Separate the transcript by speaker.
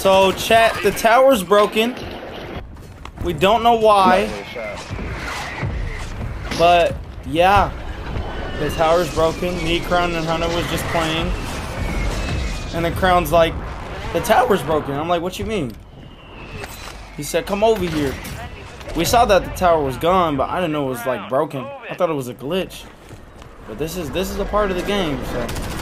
Speaker 1: So, chat, the tower's broken. We don't know why. But, yeah. The tower's broken. Me, Crown, and Hunter was just playing. And then Crown's like, the tower's broken. I'm like, what you mean? He said, come over here. We saw that the tower was gone, but I didn't know it was like broken. I thought it was a glitch. But this is a part of the game, so.